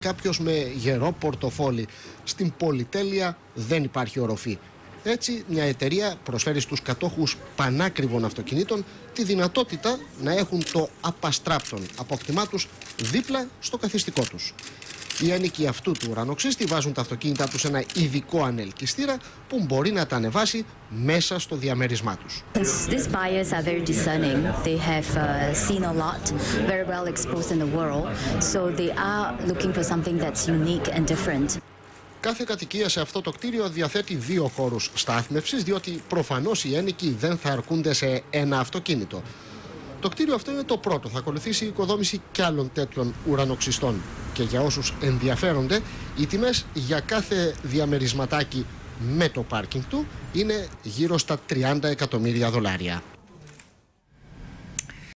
κάποιος με γερό πορτοφόλι. Στην πολυτέλεια δεν υπάρχει οροφή. Έτσι, μια εταιρεία προσφέρει στους κατόχους πανάκριβων αυτοκινήτων τη δυνατότητα να έχουν το απαστράπτον απόκτημά τους δίπλα στο καθιστικό τους. Οι άνοικοι αυτού του ουρανοξύστη βάζουν τα αυτοκίνητά τους σε ένα ειδικό ανελκυστήρα που μπορεί να τα ανεβάσει μέσα στο διαμέρισμά τους. These buyers are very discerning. They have seen a lot, very well exposed in the world, so they are looking for something that's unique and different. Κάθε κατοικία σε αυτό το κτίριο διαθέτει 2 χώρους στάθμευσης, διότι προφανώς οι ένοικοι δεν θα αρκούνται σε ένα αυτοκίνητο. Το κτίριο αυτό είναι το πρώτο. Θα ακολουθήσει η οικοδόμηση κι άλλων τέτοιων ουρανοξυστών. Και για όσους ενδιαφέρονται, οι τιμές για κάθε διαμερισματάκι με το πάρκινγκ του είναι γύρω στα $30 εκατομμύρια.